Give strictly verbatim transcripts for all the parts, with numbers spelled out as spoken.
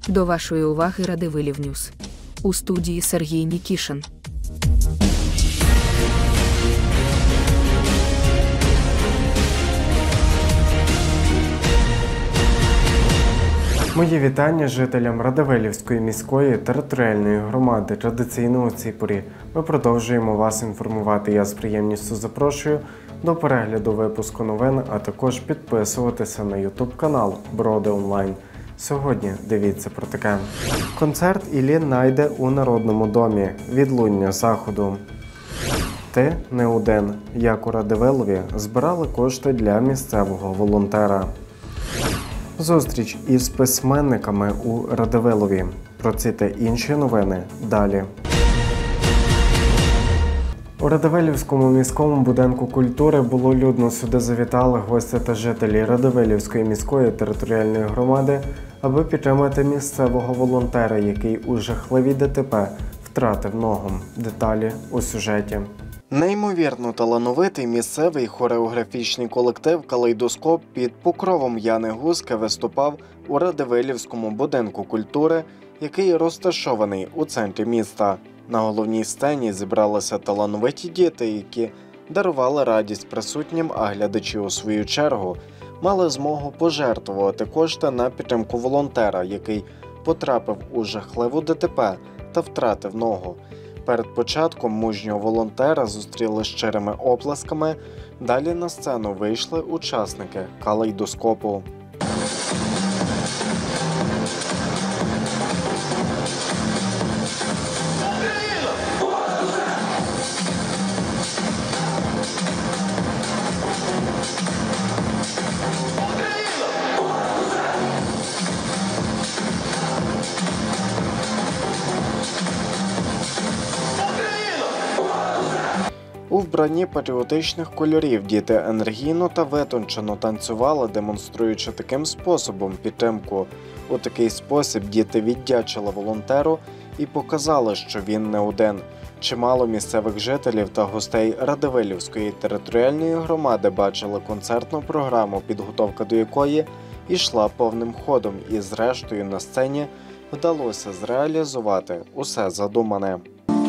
До вашої уваги Радивилів Ньюс. У студії Сергій Нікішин. Мої вітання жителям Радивилівської міської територіальної громади. Традиційно у цій порі ми продовжуємо вас інформувати. Я з приємністю запрошую до перегляду випуску новин, а також підписуватися на ютуб-канал Броди Онлайн. Сьогодні дивіться про таке. Концерт Іллі Найде у Народному домі. Відлуння заходу. Ти не один. Як у Радивилові збирали кошти для місцевого волонтера. Зустріч із письменниками у Радивилові. Про ці та інші новини далі. У Радивилівському міському будинку культури було людно. Сюди завітали гості та жителі Радивилівської міської територіальної громади, аби підтримати місцевого волонтера, який у жахливій ДТП втратив ногу. Деталі у сюжеті. Неймовірно талановитий місцевий хореографічний колектив «Калейдоскоп» під покровом Яни Гузки виступав у Радивилівському будинку культури, який розташований у центрі міста. На головній сцені зібралися талановиті діти, які дарували радість присутнім, а глядачі у свою чергу мали змогу пожертвувати кошти на підтримку волонтера, який потрапив у жахливу ДТП та втратив ногу. Перед початком мужнього волонтера зустріли щирими оплесками, далі на сцену вийшли учасники «Калейдоскопу». У вбранні патріотичних кольорів діти енергійно та витончено танцювали, демонструючи таким способом підтримку. У такий спосіб діти віддячили волонтеру і показали, що він не один. Чимало місцевих жителів та гостей Радивилівської територіальної громади бачили концертну програму, підготовка до якої йшла повним ходом, і зрештою на сцені вдалося зреалізувати усе задумане.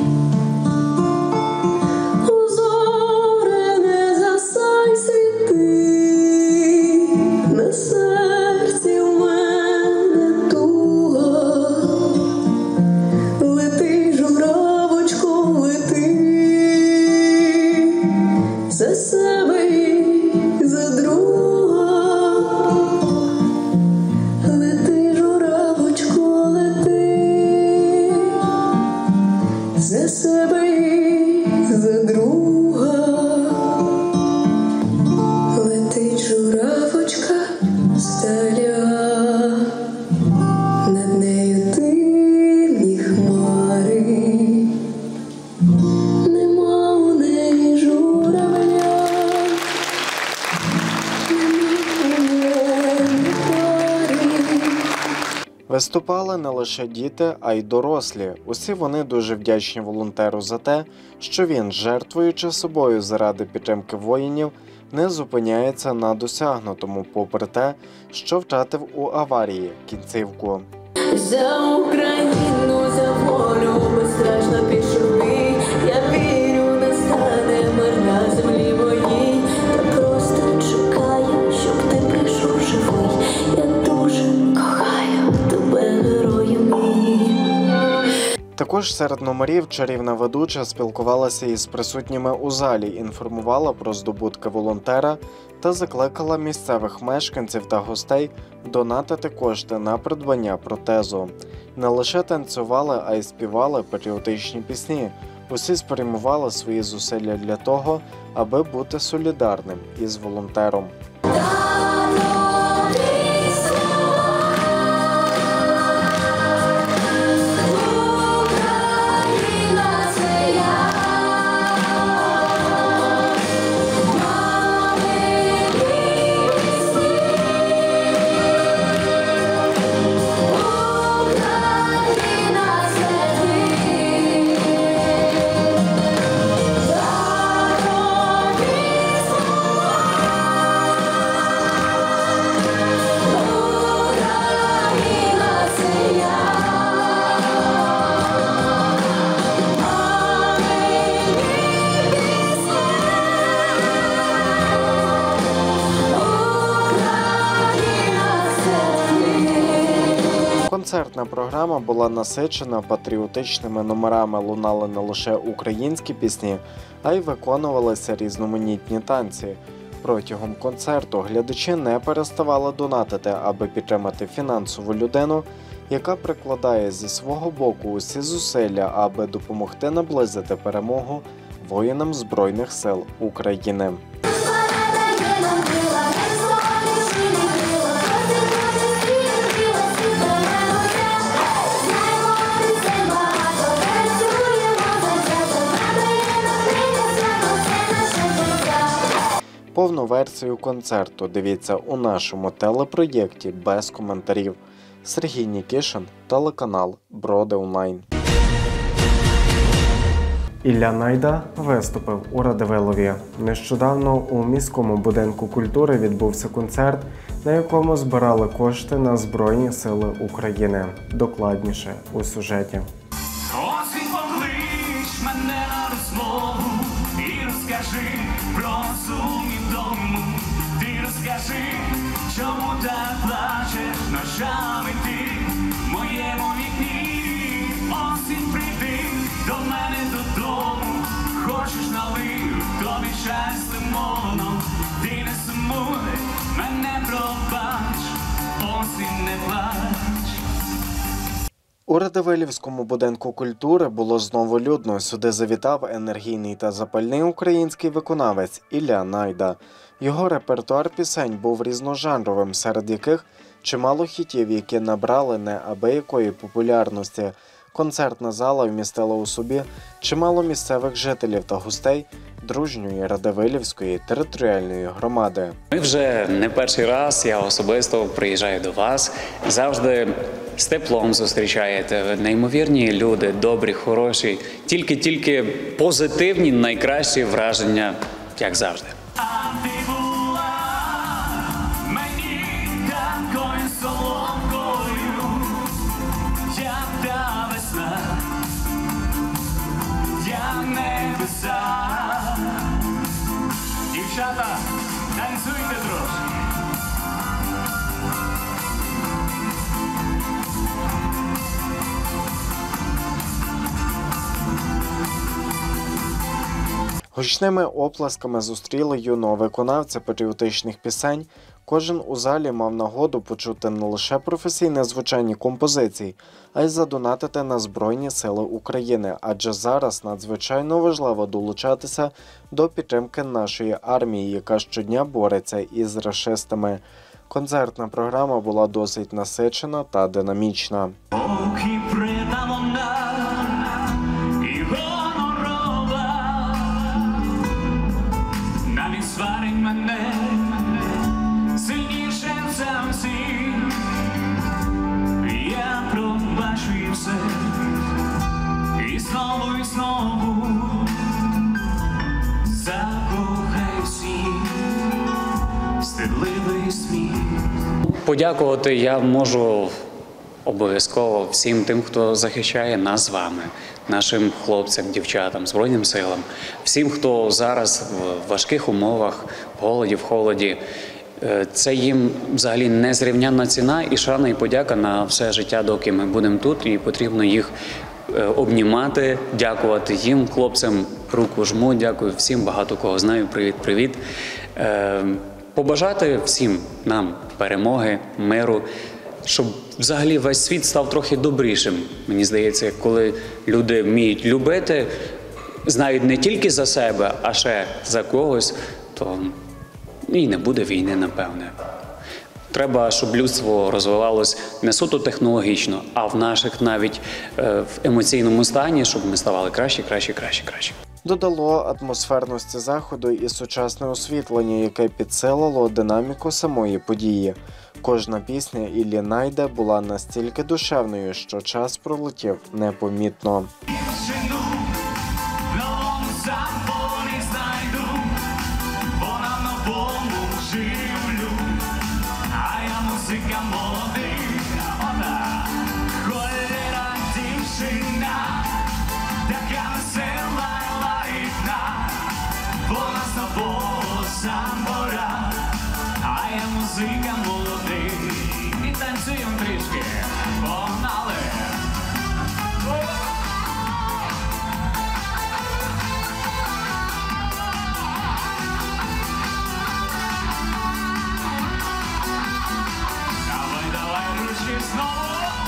Виступали не лише діти, а й дорослі. Усі вони дуже вдячні волонтеру за те, що він, жертвуючи собою заради підтримки воїнів, не зупиняється на досягнутому, попри те, що втратив у аварії кінцівку. За Україну, за волю, безстрашно пішов бій. Я вірю, не стане мир на землі моїй. Та просто чекаю, щоб ти прийшов живий. Я дуже кохаю тебе, герою мій. Також серед номерів чарівна ведуча спілкувалася із присутніми у залі, інформувала про здобутки волонтера та закликала місцевих мешканців та гостей донатити кошти на придбання протезу. Не лише танцювали, а й співали патріотичні пісні. Усі спрямували свої зусилля для того, аби бути солідарним із волонтером. Концертна програма була насичена патріотичними номерами, лунали не лише українські пісні, а й виконувалися різноманітні танці. Протягом концерту глядачі не переставали донатити, аби підтримати фінансову людину, яка прикладає зі свого боку усі зусилля, аби допомогти наблизити перемогу воїнам Збройних сил України. Повну версію концерту дивіться у нашому телепроєкті без коментарів. Сергій Нікішин, телеканал Броди Онлайн. Ілля Найда виступив у Радивилові. Нещодавно у міському будинку культури відбувся концерт, на якому збирали кошти на Збройні сили України. Докладніше у сюжеті. Осінь, поклич мене на розмову і розкажи про сум і дому. Ти розкажи, чому так плачеш ночами ти в моєму вікні. Осінь, прийди до мене додому, хочеш налив тобі чай з лимоном. Ти не сумуй, мене пробач, осінь, не плач. У Радивилівському будинку культури було знову людно. Сюди завітав енергійний та запальний український виконавець Ілля Найда. Його репертуар пісень був різножанровим, серед яких чимало хітів, які набрали неабиякої популярності. Концертна зала вмістила у собі чимало місцевих жителів та гостей дружньої Радивилівської територіальної громади. Ми вже не перший раз, я особисто приїжджаю до вас, завжди з теплом зустрічаєте. Неймовірні люди, добрі, хороші, тільки-тільки позитивні, найкращі враження, як завжди. А ти була мені такою солодкою, як та весна, як небеса. Дівчата, танцюйте трошки. Гучними оплесками зустріли юного виконавця патріотичних пісень. Кожен у залі мав нагоду почути не лише професійне звучання композицій, а й задонатити на Збройні сили України, адже зараз надзвичайно важливо долучатися до підтримки нашої армії, яка щодня бореться із рашистами. Концертна програма була досить насичена та динамічна. Поки притаманна і гонорова, навіть сварить мене сильніше за всіх. Я пробачу і все, і знову, і знову закохай всіх, стидливий сміх. Подякувати я можу обов'язково всім тим, хто захищає нас з вами, нашим хлопцям, дівчатам, Збройним силам, всім, хто зараз в важких умовах, в голоді, в холоді. Це їм взагалі незрівнянна ціна і шана, і подяка на все життя, доки ми будемо тут, і потрібно їх обнімати, дякувати їм, хлопцям, руку жму, дякую всім, багато кого знаю, привіт-привіт. Побажати всім нам перемоги, миру, щоб взагалі весь світ став трохи добрішим. Мені здається, коли люди вміють любити, знають не тільки за себе, а ще за когось, то і не буде війни, напевне. Треба, щоб людство розвивалось не суто технологічно, а в наших навіть е, в емоційному стані, щоб ми ставали краще, краще, краще, краще. Додало атмосферності заходу і сучасне освітлення, яке підсилило динаміку самої події. Кожна пісня Іллі Найда була настільки душевною, що час пролетів непомітно. Музика молодий, і танцюємо трішки, бо знову.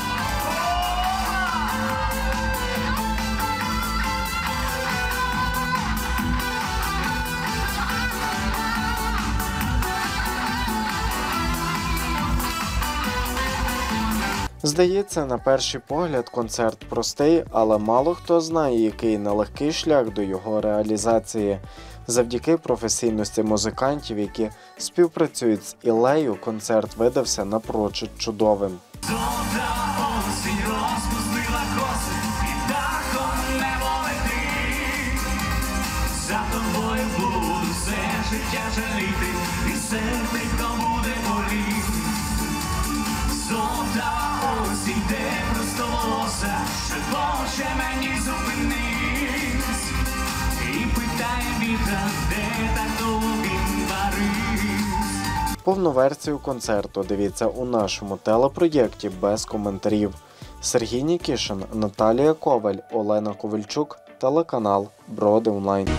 Здається, на перший погляд концерт простий, але мало хто знає, який нелегкий шлях до його реалізації. Завдяки професійності музикантів, які співпрацюють з Іллею, концерт видався напрочуд чудовим. Золота осінь розпустила коси, і дахом небо летить. За тобою буду все життя жаліти, і серце, хто буде боліти. Золота осінь, де просто волоса, шепоче мені зупинись. І питає вітер, де так довго він Париж. Повну версію концерту дивіться у нашому телепроєкті без коментарів. Сергій Нікішин, Наталія Коваль, Олена Ковальчук, телеканал Броди Онлайн.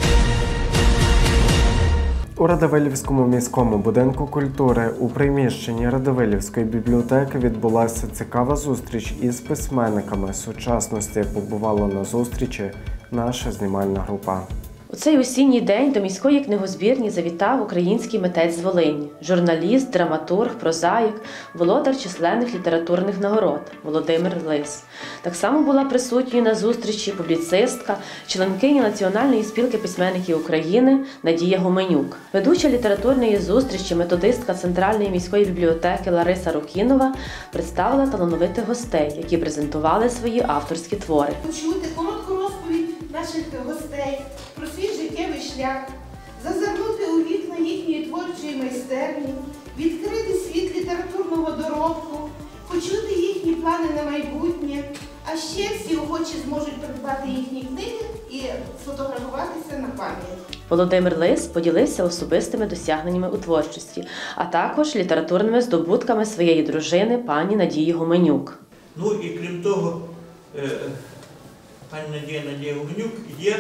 У Радивилівському міському будинку культури у приміщенні Радивилівської бібліотеки відбулася цікава зустріч із письменниками сучасності. Побувала на зустрічі наша знімальна група. У цей осінній день до міської книгозбірні завітав український митець з Волині, журналіст, драматург, прозаїк, володар численних літературних нагород Володимир Лис. Так само була присутньою на зустрічі публіцистка, членкиня Національної спілки письменників України Надія Гуменюк. Ведуча літературної зустрічі, методистка Центральної міської бібліотеки Лариса Рукінова представила талановитих гостей, які презентували свої авторські твори. Почути коротку розповідь наших гостей про свій життєвий шлях, зазирнути у вікна їхньої творчої майстерні, відкрити світ літературного доробку, почути їхні плани на майбутнє, а ще всі охочі зможуть придбати їхні книги і сфотографуватися на пам'ять. Володимир Лис поділився особистими досягненнями у творчості, а також літературними здобутками своєї дружини пані Надії Гуменюк. Ну і крім того, пані Надія Надія Гуменюк є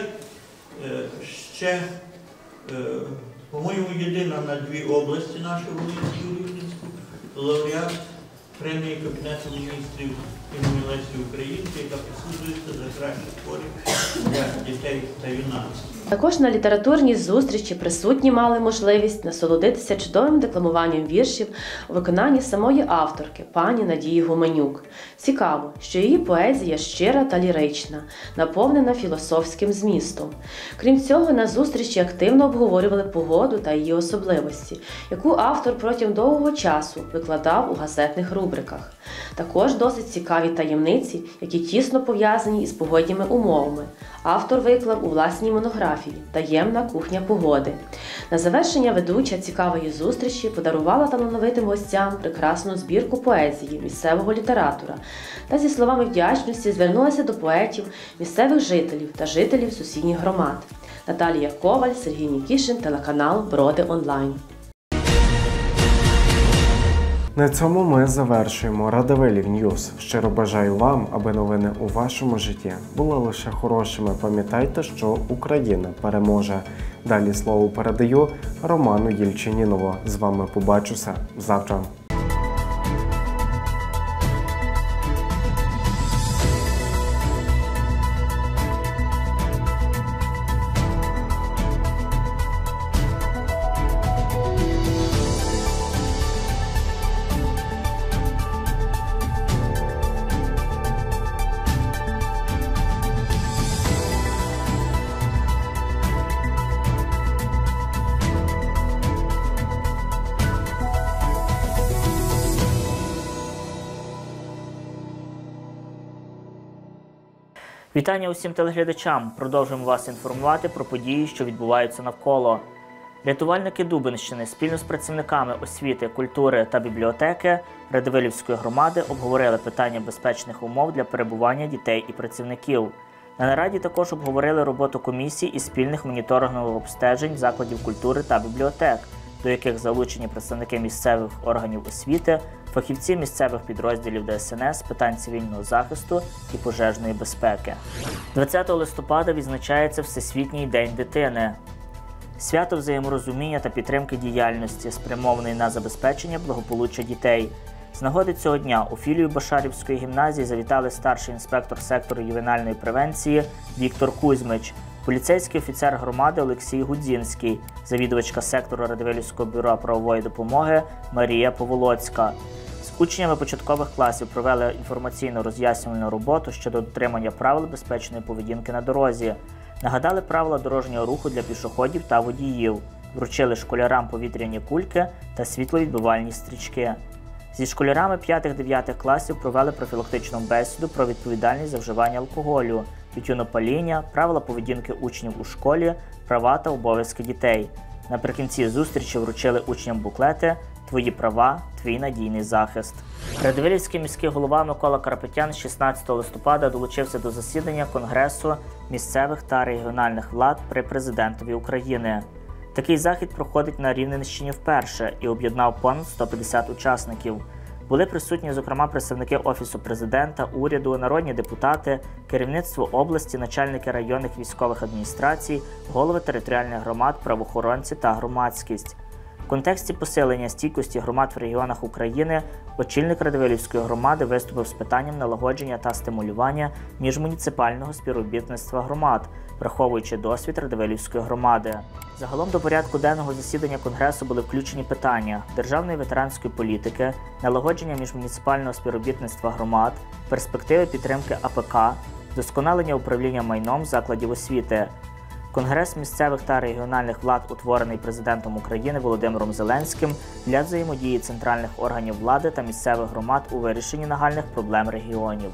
ще, по-моєму, єдина на дві області нашої Волинської і Рівненську, лауреат премії Кабінету міністрів імені Лесі Українки, яка присуджується за кращі твори для дітей та юнацтва. Також на літературній зустрічі присутні мали можливість насолодитися чудовим декламуванням віршів у виконанні самої авторки, пані Надії Гуменюк. Цікаво, що її поезія щира та лірична, наповнена філософським змістом. Крім цього, на зустрічі активно обговорювали погоду та її особливості, яку автор протягом довгого часу викладав у газетних рубриках. Також досить цікаві таємниці, які тісно пов'язані із погодніми умовами. Автор виклав у власній монографії «Таємна кухня погоди». На завершення ведуча цікавої зустрічі подарувала талановитим гостям прекрасну збірку поезії місцевого літератора та зі словами вдячності звернулася до поетів, місцевих жителів та жителів сусідніх громад. Наталія Коваль, Сергій Нікішин, телеканал Броди Онлайн. На цьому ми завершуємо Радивилів Ньюс. Щиро бажаю вам, аби новини у вашому житті були лише хорошими. Пам'ятайте, що Україна переможе. Далі слово передаю Роману Єльчинінову. З вами побачуся завтра. Вітання усім телеглядачам. Продовжуємо вас інформувати про події, що відбуваються навколо. Рятувальники Дубенщини спільно з працівниками освіти, культури та бібліотеки Радивилівської громади обговорили питання безпечних умов для перебування дітей і працівників. На нараді також обговорили роботу комісій і спільних моніторингових обстежень закладів культури та бібліотек, до яких залучені представники місцевих органів освіти, фахівці місцевих підрозділів Де Ес Ен Ес, питань цивільного захисту і пожежної безпеки. двадцятого листопада відзначається Всесвітній день дитини. Свято взаєморозуміння та підтримки діяльності, спрямованої на забезпечення благополуччя дітей. З нагоди цього дня у філію Башарівської гімназії завітали старший інспектор сектору ювенальної превенції Віктор Кузьмич, поліцейський офіцер громади Олексій Гудзінський, завідувачка сектору Радивилівського бюро правової допомоги Марія Поволоцька. З учнями початкових класів провели інформаційно-роз'яснювальну роботу щодо дотримання правил безпечної поведінки на дорозі. Нагадали правила дорожнього руху для пішоходів та водіїв. Вручили школярам повітряні кульки та світловідбивальні стрічки. Зі школярами п'ятих-дев'ятих класів провели профілактичну бесіду про відповідальність за вживання алкоголю, тютюнопаління, правила поведінки учнів у школі, права та обов'язки дітей. Наприкінці зустрічі вручили учням буклети «Твої права, твій надійний захист». Радивилівський міський голова Микола Карапетян шістнадцятого листопада долучився до засідання Конгресу місцевих та регіональних влад при президентові України. Такий захід проходить на Рівненщині вперше і об'єднав понад сто п'ятдесят учасників. Були присутні, зокрема, представники Офісу президента, уряду, народні депутати, керівництво області, начальники районних військових адміністрацій, голови територіальних громад, правоохоронці та громадськість. В контексті посилення стійкості громад в регіонах України очільник Радивилівської громади виступив з питанням налагодження та стимулювання міжмуніципального співробітництва громад, враховуючи досвід Радивилівської громади. Загалом до порядку денного засідання Конгресу були включені питання державної ветеранської політики, налагодження міжмуніципального співробітництва громад, перспективи підтримки А Пе Ка, вдосконалення управління майном закладів освіти. Конгрес місцевих та регіональних влад, утворений президентом України Володимиром Зеленським для взаємодії центральних органів влади та місцевих громад у вирішенні нагальних проблем регіонів.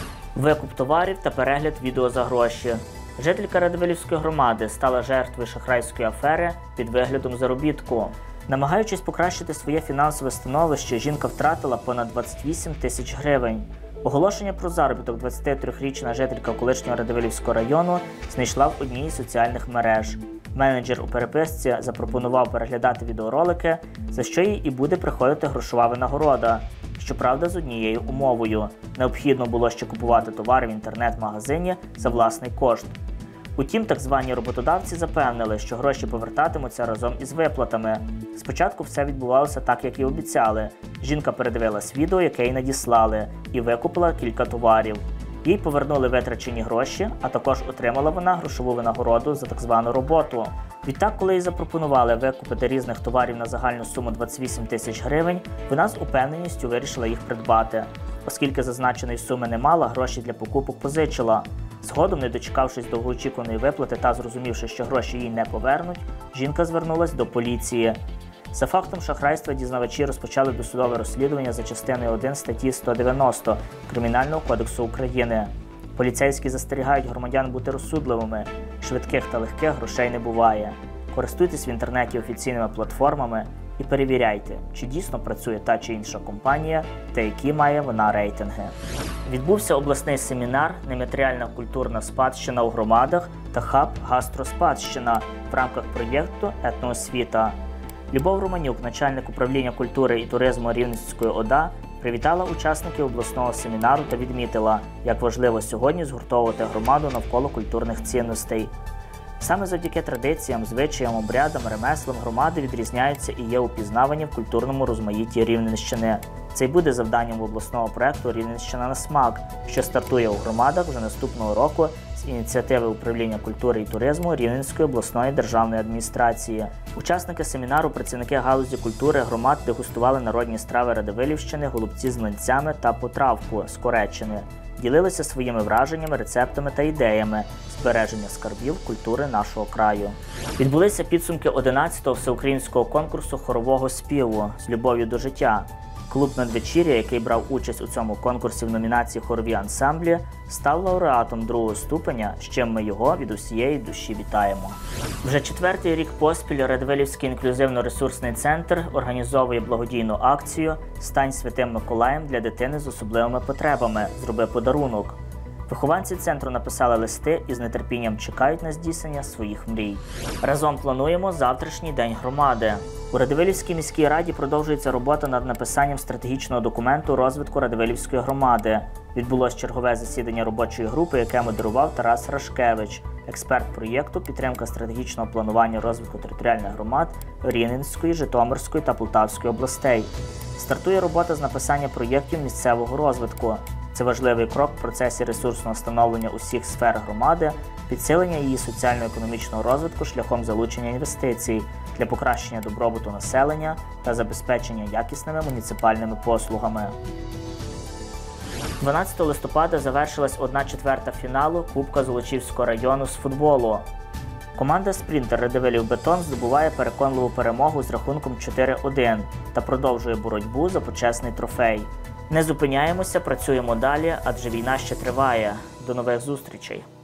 Викуп товарів та перегляд відео за гроші. Жителька Радивилівської громади стала жертвою шахрайської афери під виглядом заробітку. Намагаючись покращити своє фінансове становище, жінка втратила понад двадцять вісім тисяч гривень. Оголошення про заробіток двадцятитрирічна жителька колишнього Радивилівського району знайшла в одній із соціальних мереж. Менеджер у переписці запропонував переглядати відеоролики, за що їй і буде приходити грошова винагорода. Щоправда, з однією умовою – необхідно було ще купувати товари в інтернет-магазині за власний кошт. Утім, так звані роботодавці запевнили, що гроші повертатимуться разом із виплатами. Спочатку все відбувалося так, як і обіцяли. Жінка передивилась відео, яке їй надіслали, і викупила кілька товарів. Їй повернули витрачені гроші, а також отримала вона грошову винагороду за так звану роботу. Відтак, коли їй запропонували викупити різних товарів на загальну суму двадцять вісім тисяч гривень, вона з упевненістю вирішила їх придбати. Оскільки зазначеної суми не мала, гроші для покупок позичила. Згодом, не дочекавшись довгоочікуваної виплати та зрозумівши, що гроші їй не повернуть, жінка звернулась до поліції. За фактом шахрайства дізнавачі розпочали досудове розслідування за частиною один статті сто дев'яносто Кримінального кодексу України. Поліцейські застерігають громадян бути розсудливими. Швидких та легких грошей не буває. Користуйтесь в інтернеті офіційними платформами і перевіряйте, чи дійсно працює та чи інша компанія та які має вона рейтинги. Відбувся обласний семінар «Нематеріальна культурна спадщина у громадах» та хаб «Гастроспадщина» в рамках проєкту «Етноосвіта». Любов Романюк, начальник управління культури і туризму Рівненської О Д А, привітала учасників обласного семінару та відмітила, як важливо сьогодні згуртовувати громаду навколо культурних цінностей. Саме завдяки традиціям, звичаям, обрядам, ремеслам громади відрізняються і є упізнавані в культурному розмаїтті Рівненщини. Це й буде завданням обласного проєкту «Рівненщина на смак», що стартує у громадах вже наступного року з ініціативи управління культури і туризму Рівненської обласної державної адміністрації. Учасники семінару, працівники галузі культури громад дегустували народні страви Радивилівщини, голубці з млинцями та потравку з Кореччини. Ділилися своїми враженнями, рецептами та ідеями збереження скарбів культури нашого краю. Відбулися підсумки одинадцятого всеукраїнського конкурсу хорового співу «З любов'ю до життя». Клуб «Надвечір'я», який брав участь у цьому конкурсі в номінації «Хорові ансамблі», став лауреатом другого ступеня, з чим ми його від усієї душі вітаємо. Вже четвертий рік поспіль Радивилівський інклюзивно-ресурсний центр організовує благодійну акцію «Стань святим Миколаєм для дитини з особливими потребами. Зроби подарунок». Вихованці центру написали листи і з нетерпінням чекають на здійснення своїх мрій. Разом плануємо завтрашній день громади. У Радивилівській міській раді продовжується робота над написанням стратегічного документу розвитку Радивилівської громади. Відбулось чергове засідання робочої групи, яке модерував Тарас Рашкевич, експерт проєкту «Підтримка стратегічного планування розвитку територіальних громад Рівненської, Житомирської та Полтавської областей». Стартує робота з написання проєктів місцевого розвитку. Це важливий крок в процесі ресурсного становлення усіх сфер громади, підсилення її соціально-економічного розвитку шляхом залучення інвестицій для покращення добробуту населення та забезпечення якісними муніципальними послугами. дванадцятого листопада завершилась одна четверта фіналу Кубка Золочівського району з футболу. Команда «Спринтер» Радивилів Бетон здобуває переконливу перемогу з рахунком чотири один та продовжує боротьбу за почесний трофей. Не зупиняємося, працюємо далі, адже війна ще триває. До нових зустрічей!